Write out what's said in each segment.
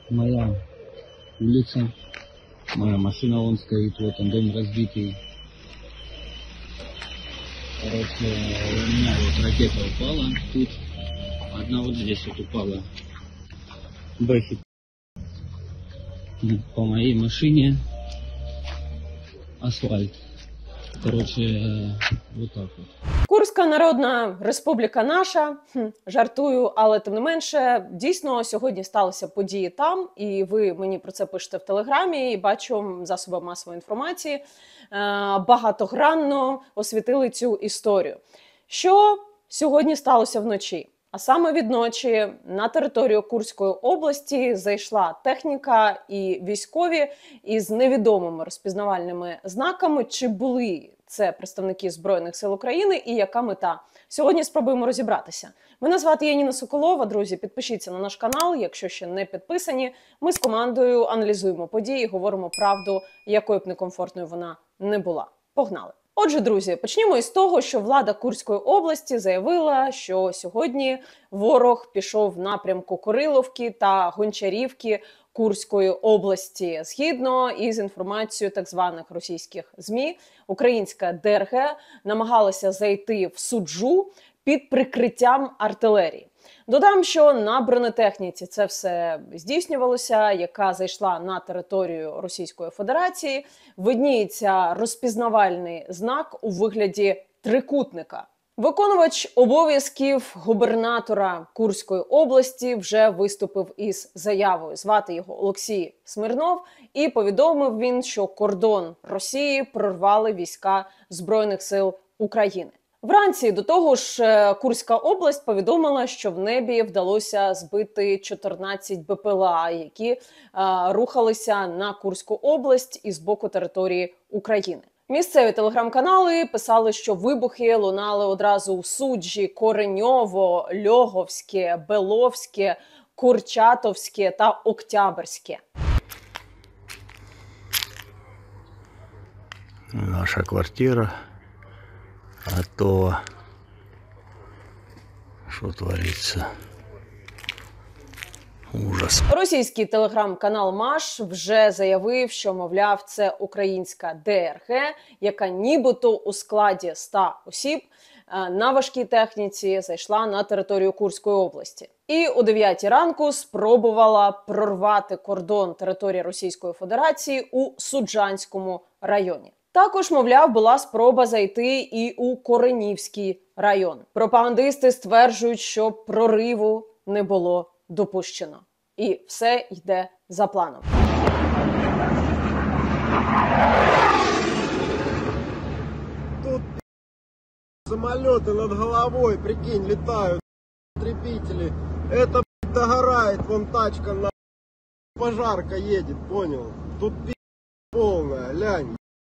моя улица, моя машина вон стоит, вот он, дом разбитый. Короче, у меня вот ракета упала тут, одна вот здесь вот упала. Бэхи по моей машине, асфальт. Короче, вот так вот. Курська Народна Республіка наша, жартую, але тим не менше, дійсно сьогодні сталися події там, і ви мені про це пишете в Телеграмі, і бачу засоби масової інформації, багатогранно освітили цю історію. Що сьогодні сталося вночі? А саме відночі на територію Курської області зайшла техніка і військові із невідомими розпізнавальними знаками. Чи були це представники Збройних сил України і яка мета? Сьогодні спробуємо розібратися. Мене звати Яніна Соколова. Друзі, підпишіться на наш канал, якщо ще не підписані. Ми з командою аналізуємо події, говоримо правду, якою б некомфортною вона не була. Погнали! Отже, друзі, почнімо із того, що влада Курської області заявила, що сьогодні ворог пішов в напрямку Куриловки та Гончарівки Курської області. Згідно із інформацією так званих російських ЗМІ, українська ДРГ намагалася зайти в Суджу під прикриттям артилерії. Додам, що на бронетехніці це все здійснювалося, яка зайшла на територію Російської Федерації. Видніється розпізнавальний знак у вигляді трикутника. Виконувач обов'язків губернатора Курської області вже виступив із заявою. Звати його Олексій Смирнов, і повідомив він, що кордон Росії прорвали війська Збройних сил України. Вранці до того ж Курська область повідомила, що в небі вдалося збити 14 БПЛА, які рухалися на Курську область із боку території України. Місцеві телеграм-канали писали, що вибухи лунали одразу у Суджі, Кореньово, Льоговське, Беловське, Курчатовське та Октябрьське. Наша квартира. А то, що твориться, ужас. Російський телеграм-канал МАШ вже заявив, що, мовляв, це українська ДРГ, яка нібито у складі 100 осіб на важкій техніці зайшла на територію Курської області. І о 9 ранку спробувала прорвати кордон території Російської Федерації у Суджанському районі. Також, мовляв, була спроба зайти і у Коренівський район. Пропагандисти стверджують, що прориву не було допущено. І все йде за планом. Тут самолеты над головой, прикинь, летают, трепители. Это догорает, вон тачка на пожарка едет, понял? Тут полная, лянь.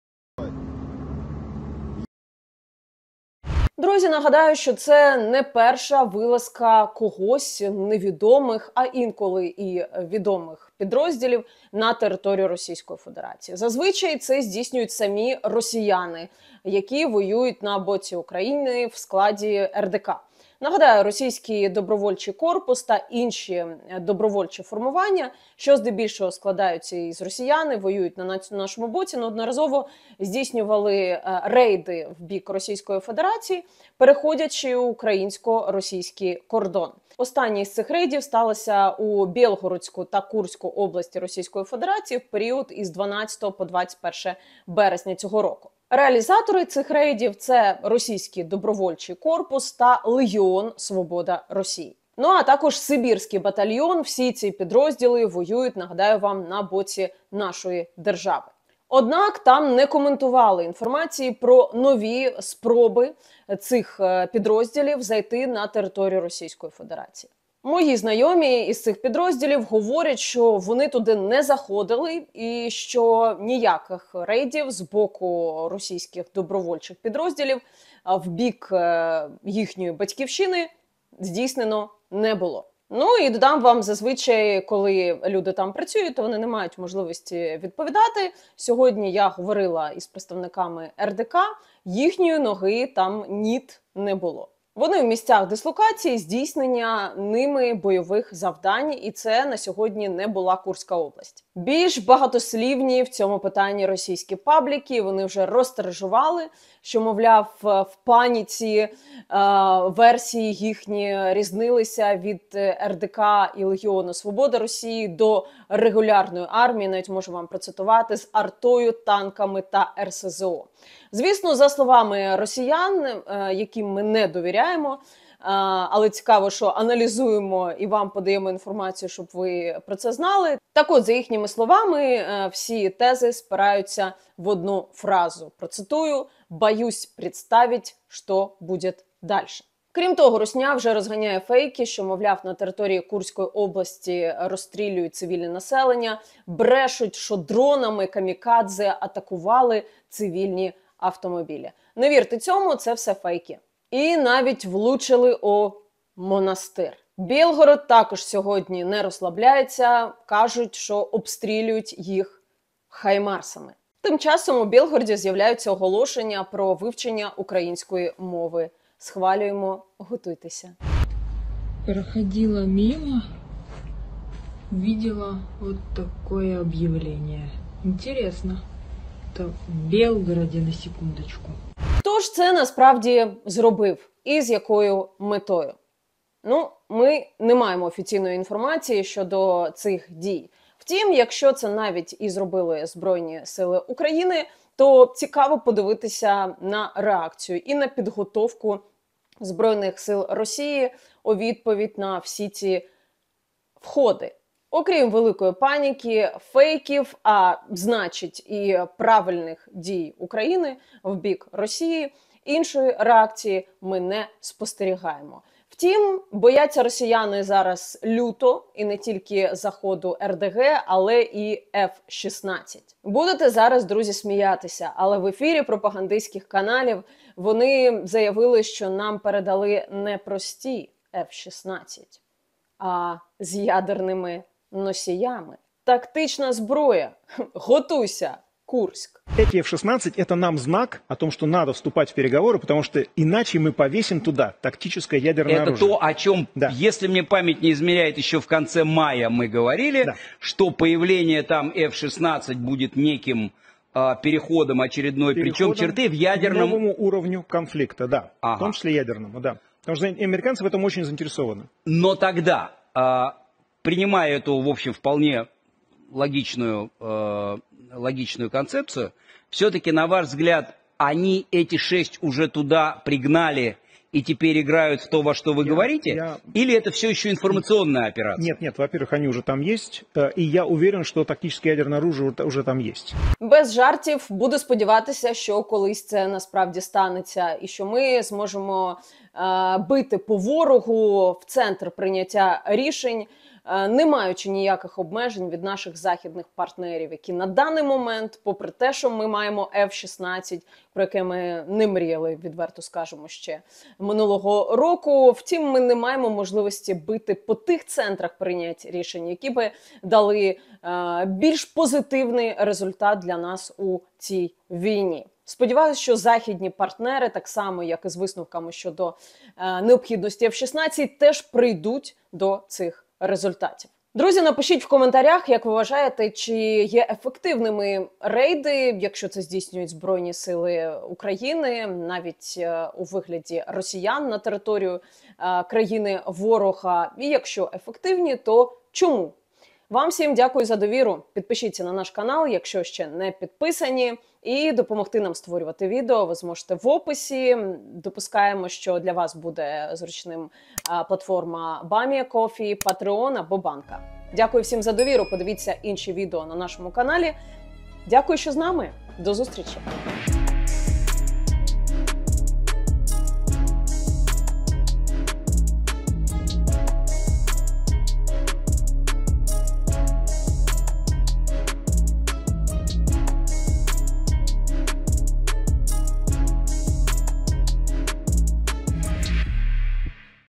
Друзі, нагадаю, що це не перша вилазка когось невідомих, а інколи і відомих підрозділів на територію Російської Федерації. Зазвичай це здійснюють самі росіяни, які воюють на боці України в складі РДК. Нагадаю, російський добровольчий корпус та інші добровольчі формування, що здебільшого складаються із росіяни, воюють на нашому боці, неодноразово здійснювали рейди в бік Російської Федерації, переходячи українсько-російський кордон. Останній з цих рейдів сталося у Білгородську та Курську області Російської Федерації в період із 12 по 21 березня цього року. Реалізатори цих рейдів – це російський добровольчий корпус та Легіон Свобода Росії. Ну а також Сибірський батальйон. Всі ці підрозділи воюють, нагадаю вам, на боці нашої держави. Однак там не коментували інформації про нові спроби цих підрозділів зайти на територію Російської Федерації. Мої знайомі із цих підрозділів говорять, що вони туди не заходили і що ніяких рейдів з боку російських добровольчих підрозділів в бік їхньої батьківщини здійснено не було. Ну і додам вам, зазвичай, коли люди там працюють, то вони не мають можливості відповідати. Сьогодні я говорила із представниками РДК, їхньої ноги там ніт не було. Вони в місцях дислокації здійснення ними бойових завдань, і це на сьогодні не була Курська область. Більш багатослівні в цьому питанні російські пабліки, вони вже розтиражували, що, мовляв, в паніці версії їхні різнилися від РДК і Легіону Свободи Росії до регулярної армії, навіть можу вам процитувати, з артою, танками та РСЗО. Звісно, за словами росіян, яким ми не довіряємо, але цікаво, що аналізуємо і вам подаємо інформацію, щоб ви про це знали. Так от, за їхніми словами, всі тези спираються в одну фразу. Процитую: «Боюсь представить, що буде далі». Крім того, Русня вже розганяє фейки, що, мовляв, на території Курської області розстрілюють цивільне населення, брешуть, що дронами камікадзе атакували цивільні автомобілі. Не вірте цьому, це все фейки. І навіть влучили у монастир. Білгород також сьогодні не розслабляється, кажуть, що обстрілюють їх хаймарсами. Тим часом у Білгороді з'являються оголошення про вивчення української мови. Схвалюємо, готуйтеся. Проходила мимо, увидела вот такое объявление. Интересно. Это в Белгороде, на секундочку. Хто ж це насправді зробив і з якою метою? Ну, ми не маємо офіційної інформації щодо цих дій. Втім, якщо це навіть і зробили Збройні Сили України, то цікаво подивитися на реакцію і на підготовку Збройних Сил Росії у відповідь на всі ці входи. Окрім великої паніки, фейків, а значить і правильних дій України в бік Росії, іншої реакції ми не спостерігаємо. Втім, бояться росіяни зараз люто, і не тільки заходу РДГ, але і F-16. Будете зараз, друзі, сміятися, але в ефірі пропагандистських каналів вони заявили, що нам передали не прості F-16, а з ядерними носіями. Тактична зброя. Готуйся, Курск. Эти F-16 – это нам знак о том, что надо вступать в переговоры, потому что иначе мы повесим туда тактическое ядерное это оружие. Это то, о чем, да. Если мне память не измеряет, еще в конце мая мы говорили, да, что появление там F-16 будет неким переходом очередной, причем черты в ядерном... К новому уровню конфликта, да, ага, в том числе ядерному, да. Потому что американцы в этом очень заинтересованы. Но тогда, принимая эту, в общем, вполне логичную концепцию, все-таки, на ваш взгляд, они эти 6 уже туда пригнали и теперь играют в то, во что вы говорите? Или это все еще информационная операция? Нет, во-первых, они уже там есть, и я уверен, что тактическое ядерное оружие уже там есть. Без жартів, буду сподіватися, що колись це насправді станеться, і що ми зможемо бити по ворогу в центр прийняття рішень, не маючи ніяких обмежень від наших західних партнерів, які на даний момент, попри те, що ми маємо F-16, про яке ми не мріяли, відверто скажемо, ще минулого року, втім, ми не маємо можливості бити по тих центрах прийняття рішень, які би дали більш позитивний результат для нас у цій війні. Сподіваюся, що західні партнери, так само, як і з висновками щодо необхідності F-16, теж прийдуть до цих результатів. Друзі, напишіть в коментарях, як ви вважаєте, чи є ефективними рейди, якщо це здійснюють Збройні Сили України, навіть у вигляді росіян на територію країни ворога. І якщо ефективні, то чому? Вам всім дякую за довіру. Підпишіться на наш канал, якщо ще не підписані. І допомогти нам створювати відео ви зможете в описі. Допускаємо, що для вас буде зручним платформа Bamia Coffee, Patreon або Банка. Дякую всім за довіру. Подивіться інші відео на нашому каналі. Дякую, що з нами. До зустрічі!